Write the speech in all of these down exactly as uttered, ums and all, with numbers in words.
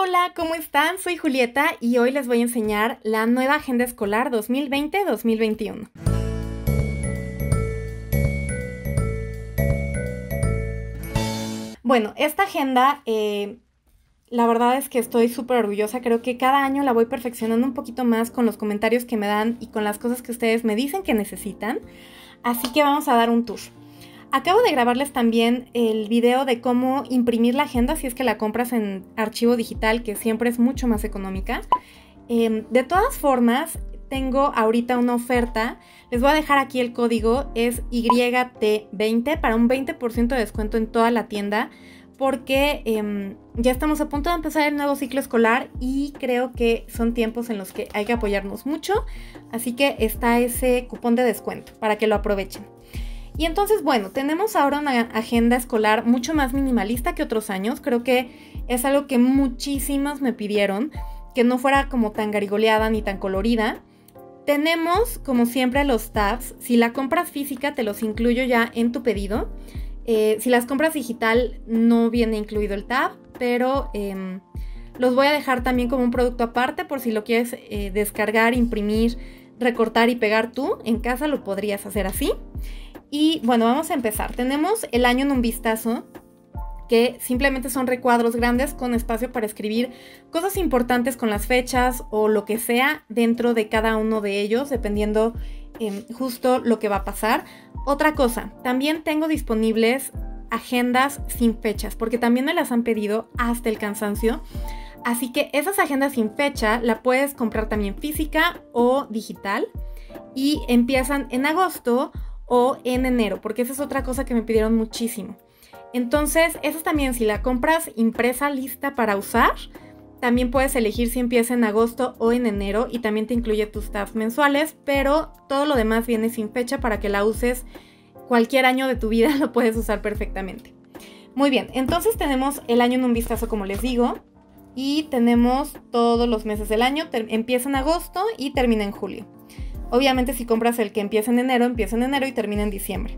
Hola, ¿cómo están? Soy Julieta y hoy les voy a enseñar la nueva agenda escolar dos mil veinte dos mil veintiuno. Bueno, esta agenda, eh, la verdad es que estoy súper orgullosa. Creo que cada año la voy perfeccionando un poquito más con los comentarios que me dan y con las cosas que ustedes me dicen que necesitan. Así que vamos a dar un tour. Acabo de grabarles también el video de cómo imprimir la agenda si es que la compras en archivo digital, que siempre es mucho más económica. Eh, de todas formas, tengo ahorita una oferta. Les voy a dejar aquí el código, es Y T veinte para un veinte por ciento de descuento en toda la tienda, porque eh, ya estamos a punto de empezar el nuevo ciclo escolar y creo que son tiempos en los que hay que apoyarnos mucho. Así que está ese cupón de descuento para que lo aprovechen. Y entonces, bueno, tenemos ahora una agenda escolar mucho más minimalista que otros años. Creo que es algo que muchísimos me pidieron, que no fuera como tan garigoleada ni tan colorida. Tenemos, como siempre, los tabs. Si la compras física, te los incluyo ya en tu pedido. Eh, si las compras digital, no viene incluido el tab, pero eh, los voy a dejar también como un producto aparte por si lo quieres eh, descargar, imprimir, recortar y pegar tú. En casa lo podrías hacer así. Y bueno, vamos a empezar. Tenemos el año en un vistazo, que simplemente son recuadros grandes con espacio para escribir cosas importantes con las fechas o lo que sea dentro de cada uno de ellos, dependiendo eh, justo lo que va a pasar. Otra cosa, también tengo disponibles agendas sin fechas, porque también me las han pedido hasta el cansancio. Así que esas agendas sin fecha la puedes comprar también física o digital y empiezan en agosto o en enero, porque esa es otra cosa que me pidieron muchísimo. Entonces, esas también, si la compras impresa lista para usar, también puedes elegir si empieza en agosto o en enero y también te incluye tus tabs mensuales, pero todo lo demás viene sin fecha para que la uses cualquier año de tu vida, lo puedes usar perfectamente. Muy bien, entonces tenemos el año en un vistazo, como les digo, y tenemos todos los meses del año, empieza en agosto y termina en julio. Obviamente si compras el que empieza en enero, empieza en enero y termina en diciembre.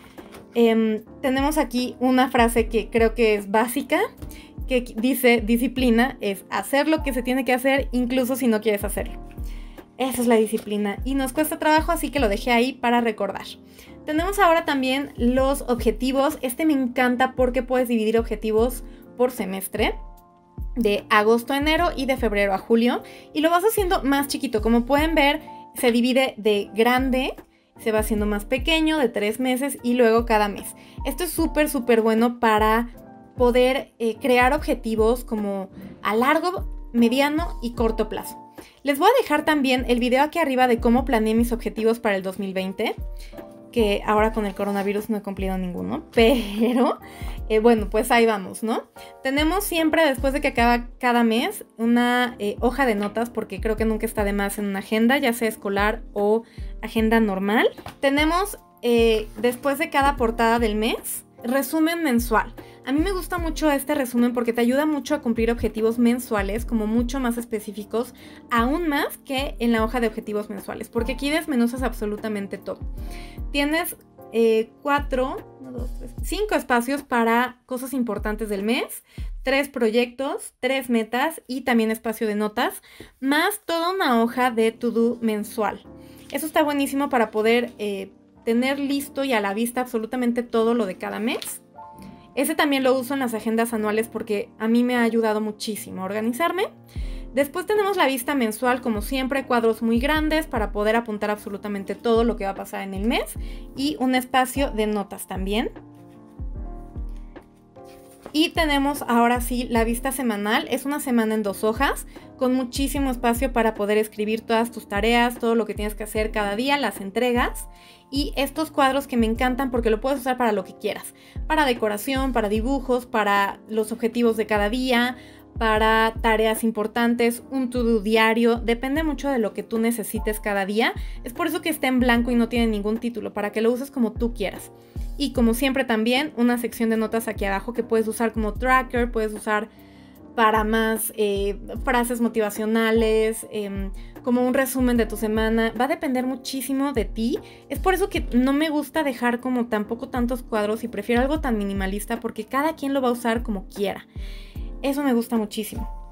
Eh, tenemos aquí una frase que creo que es básica, que dice: disciplina es hacer lo que se tiene que hacer incluso si no quieres hacerlo. Esa es la disciplina y nos cuesta trabajo, así que lo dejé ahí para recordar. Tenemos ahora también los objetivos. Este me encanta porque puedes dividir objetivos por semestre, de agosto a enero y de febrero a julio, y lo vas haciendo más chiquito. Como pueden ver, se divide de grande, se va haciendo más pequeño, de tres meses y luego cada mes. Esto es súper, súper bueno para poder eh, crear objetivos como a largo, mediano y corto plazo. Les voy a dejar también el video aquí arriba de cómo planeé mis objetivos para el dos mil veinte, que ahora con el coronavirus no he cumplido ninguno, pero eh, bueno, pues ahí vamos, ¿no? Tenemos siempre, después de que acaba cada mes, una eh, hoja de notas, porque creo que nunca está de más en una agenda, ya sea escolar o agenda normal. Tenemos, eh, después de cada portada del mes, resumen mensual. A mí me gusta mucho este resumen porque te ayuda mucho a cumplir objetivos mensuales, como mucho más específicos, aún más que en la hoja de objetivos mensuales, porque aquí desmenuzas absolutamente todo. Tienes eh, cuatro, uno, dos, tres, cinco espacios para cosas importantes del mes, tres proyectos, tres metas y también espacio de notas, más toda una hoja de to-do mensual. Eso está buenísimo para poder eh, tener listo y a la vista absolutamente todo lo de cada mes. Ese también lo uso en las agendas anuales porque a mí me ha ayudado muchísimo a organizarme. Después tenemos la vista mensual, como siempre, cuadros muy grandes para poder apuntar absolutamente todo lo que va a pasar en el mes y un espacio de notas también. Y tenemos ahora sí la vista semanal, es una semana en dos hojas, con muchísimo espacio para poder escribir todas tus tareas, todo lo que tienes que hacer cada día, las entregas. Y estos cuadros que me encantan porque lo puedes usar para lo que quieras, para decoración, para dibujos, para los objetivos de cada día, para tareas importantes, un to-do diario, depende mucho de lo que tú necesites cada día. Es por eso que está en blanco y no tiene ningún título, para que lo uses como tú quieras. Y como siempre también una sección de notas aquí abajo que puedes usar como tracker, puedes usar para más eh, frases motivacionales, eh, como un resumen de tu semana. Va a depender muchísimo de ti. Es por eso que no me gusta dejar como tampoco tantos cuadros y prefiero algo tan minimalista porque cada quien lo va a usar como quiera. Eso me gusta muchísimo.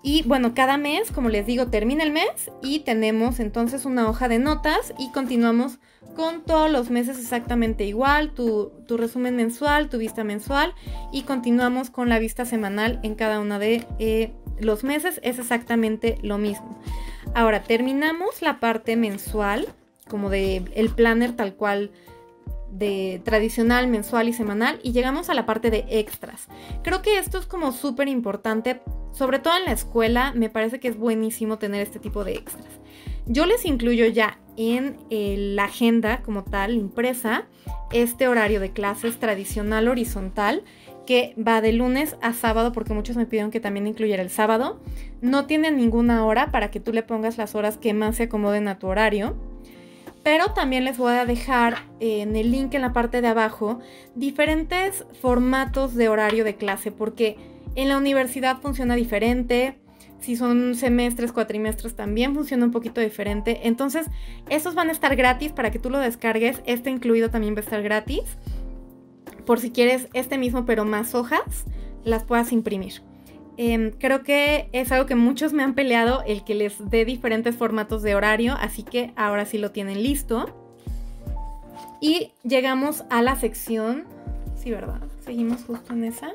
Y bueno, cada mes, como les digo, termina el mes y tenemos entonces una hoja de notas y continuamos con todos los meses exactamente igual, tu, tu resumen mensual, tu vista mensual y continuamos con la vista semanal en cada uno de eh, los meses, es exactamente lo mismo. Ahora, terminamos la parte mensual, como de el planner tal cual, de tradicional, mensual y semanal, y llegamos a la parte de extras. Creo que esto es como súper importante, sobre todo en la escuela, me parece que es buenísimo tener este tipo de extras. Yo les incluyo ya en eh, la agenda como tal, impresa, este horario de clases tradicional horizontal, que va de lunes a sábado, porque muchos me pidieron que también incluyera el sábado. No tiene ninguna hora para que tú le pongas las horas que más se acomoden a tu horario. Pero también les voy a dejar eh, en el link en la parte de abajo diferentes formatos de horario de clase, porque en la universidad funciona diferente, si son semestres, cuatrimestres también funciona un poquito diferente. Entonces, esos van a estar gratis para que tú lo descargues, este incluido también va a estar gratis, por si quieres este mismo pero más hojas, las puedas imprimir. Eh, creo que es algo que muchos me han peleado, el que les dé diferentes formatos de horario, así que ahora sí lo tienen listo. Y llegamos a la sección, sí, ¿verdad? Seguimos justo en esa.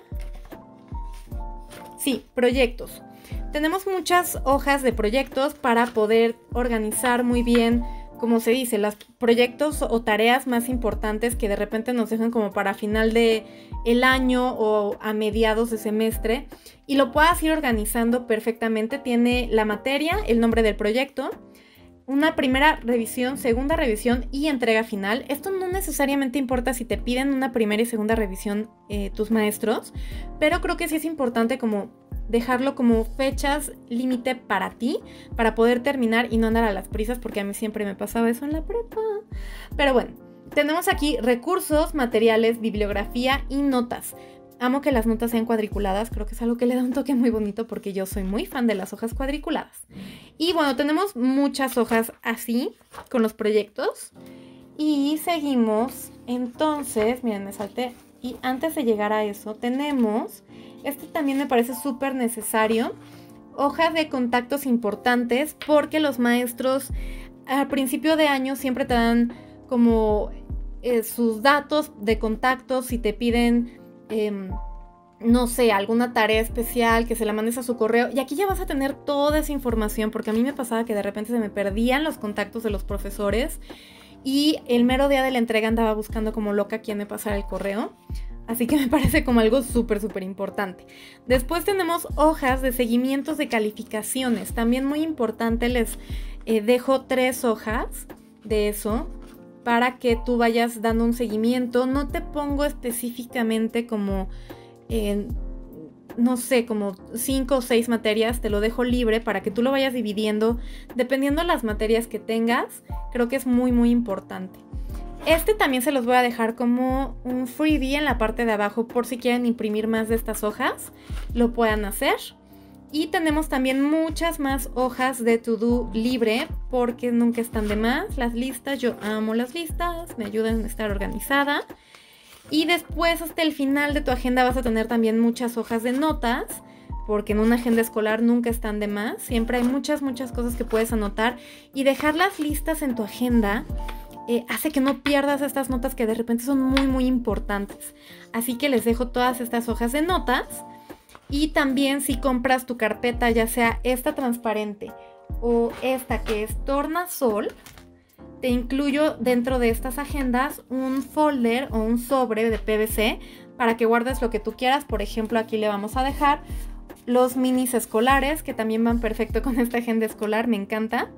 Sí, proyectos. Tenemos muchas hojas de proyectos para poder organizar muy bien, como se dice, los proyectos o tareas más importantes que de repente nos dejan como para final de el año o a mediados de semestre, y lo puedas ir organizando perfectamente. Tiene la materia, el nombre del proyecto, una primera revisión, segunda revisión y entrega final. Esto no necesariamente importa si te piden una primera y segunda revisión eh, tus maestros, pero creo que sí es importante como dejarlo como fechas límite para ti, para poder terminar y no andar a las prisas, porque a mí siempre me pasaba eso en la prepa. Pero bueno, tenemos aquí recursos, materiales, bibliografía y notas. Amo que las notas sean cuadriculadas, creo que es algo que le da un toque muy bonito porque yo soy muy fan de las hojas cuadriculadas. Y bueno, tenemos muchas hojas así, con los proyectos. Y seguimos, entonces, miren, me salté. Y antes de llegar a eso, tenemos, este también me parece súper necesario, hojas de contactos importantes, porque los maestros al principio de año siempre te dan como eh, sus datos de contactos, si te piden, eh, no sé, alguna tarea especial, que se la mandes a su correo, y aquí ya vas a tener toda esa información, porque a mí me pasaba que de repente se me perdían los contactos de los profesores, y el mero día de la entrega andaba buscando como loca quién me pasara el correo. Así que me parece como algo súper, súper importante. Después tenemos hojas de seguimientos de calificaciones. También muy importante, les eh, dejo tres hojas de eso para que tú vayas dando un seguimiento. No te pongo específicamente como, eh, no sé, como cinco o seis materias. Te lo dejo libre para que tú lo vayas dividiendo dependiendo de las materias que tengas. Creo que es muy, muy importante. Este también se los voy a dejar como un freebie en la parte de abajo por si quieren imprimir más de estas hojas, lo puedan hacer. Y tenemos también muchas más hojas de to-do libre porque nunca están de más. Las listas, yo amo las listas, me ayudan a estar organizada. Y después hasta el final de tu agenda vas a tener también muchas hojas de notas, porque en una agenda escolar nunca están de más. Siempre hay muchas, muchas cosas que puedes anotar y dejar las listas en tu agenda. Eh, hace que no pierdas estas notas que de repente son muy muy importantes. Así que les dejo todas estas hojas de notas. Y también si compras tu carpeta, ya sea esta transparente o esta que es tornasol, te incluyo dentro de estas agendas un folder o un sobre de P V C para que guardes lo que tú quieras. Por ejemplo, aquí le vamos a dejar los minis escolares, que también van perfecto con esta agenda escolar, me encanta.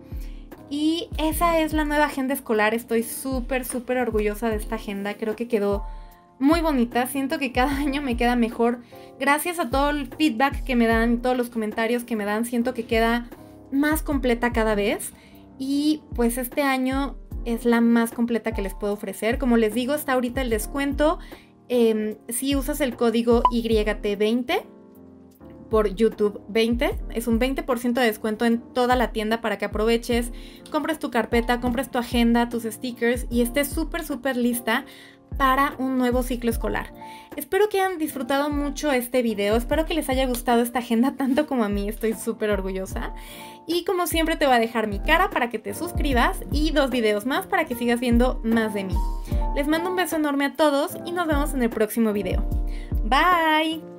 Y esa es la nueva agenda escolar. Estoy súper, súper orgullosa de esta agenda. Creo que quedó muy bonita. Siento que cada año me queda mejor. Gracias a todo el feedback que me dan, todos los comentarios que me dan, siento que queda más completa cada vez. Y pues este año es la más completa que les puedo ofrecer. Como les digo, está ahorita el descuento. Eh, si usas el código Y T veinte por YouTube veinte, es un veinte por ciento de descuento en toda la tienda para que aproveches, compres tu carpeta, compres tu agenda, tus stickers y estés súper súper lista para un nuevo ciclo escolar. Espero que hayan disfrutado mucho este video, espero que les haya gustado esta agenda tanto como a mí, estoy súper orgullosa. Y como siempre te voy a dejar mi cara para que te suscribas y dos videos más para que sigas viendo más de mí. Les mando un beso enorme a todos y nos vemos en el próximo video. Bye.